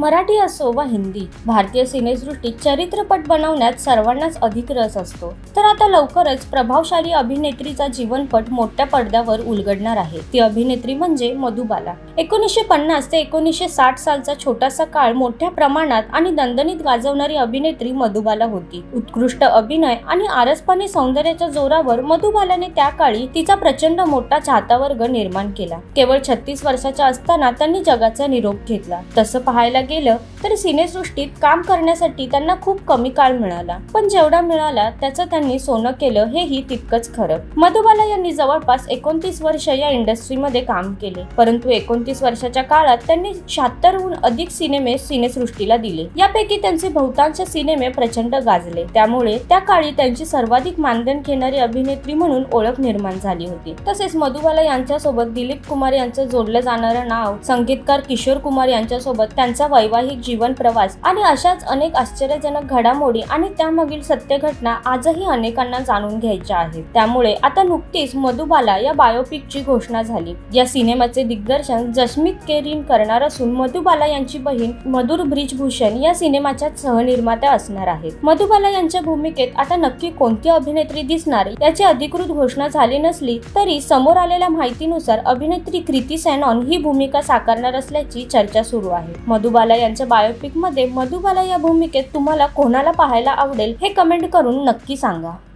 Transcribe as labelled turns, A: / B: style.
A: मराठी असो वा हिंदी, भारतीय सिनेसृष्टीत चरित्रपट बनवण्यात सर्वांनाच अधिक रस असतो। तर आता लवकरच प्रभावशाली अभिनेत्रीचा जीवनपट मोठ्या पडद्यावर उलगडणार आहे। ती अभिनेत्री म्हणजे मधुबाला। 1950 ते 1960 सालचा छोटासा काळ मोठ्या प्रमाणात आणि दणदणीत गाजवणारी अभिनेत्री मधुबाला होती। उत्कृष्ट अभिनय आणि आरसपणे सौंदर्याच्या जोरावर मधुबालाने त्या काळी तिचा प्रचंड मोठा चाहता वर्ग निर्माण केला। केवळ 36 वर्षाच्या असताना त्यांनी जगाचा निरोप घेतला। तसं पाहायला गेलं तर सिनेसृष्टीत काम करण्यासाठी त्यांना खूप कमी काळ मिळाला, पण जेवढा मिळाला त्याचं त्यांनी सोनं केलं हेही तितकंच खरं। मधुबाला यांनी जवळपास 29 वर्ष या इंडस्ट्रीमध्ये काम केले, परंतु 29 वर्षाच्या काळात त्यांनी 76हून अधिक सिनेमे सिनेसृष्टीला दिले। यापैकी त्यांचे बहुतांश सिनेमे प्रचंड गाजले, त्यामुळे त्या काळी त्यांची सर्वाधिक मानधन घेणारी अभिनेत्री म्हणून ओळख निर्माण झाली होती। तसेच मधुबाला यांच्यासोबत दिलीप कुमार यांचं जोडलं जाणारं नाव, संगीतकार किशोर कुमार यांच्यासोबत त्यांचा वैवाहिक जीवन प्रवास आणि अशाच अनेक आश्चर्यजनक घडामोडी आणि त्यामागील सत्य घटना आजही अनेकांना जाणून घ्यायच्या आहेत। त्यामुळे आता नुकतीच मधुबाला या बायोपिकची घोषणा झाली। या सिनेमाचे दिग्दर्शन जसमीत केरीन करणार असून मधुबाला यांची बहीण मधुर ब्रिजभूषण या सिनेमाच्या सहनिर्मात्या असणार आहेत। मधुबाला यांच्या भूमिकेत आता नक्की कोणती अभिनेत्री दिसणार याची अधिकृत घोषणा झाली नसली तरी समोर आलेल्या माहितीनुसार अभिनेत्री कृती सेनन ही भूमिका साकारणार असल्याची चर्चा सुरू आहे। मधुबाला यांच्या बायोपिक मध्ये मधुबाला या भूमिकेत तुम्हाला कोणाला पाहायला आवडेल हे कमेंट करून नक्की सांगा।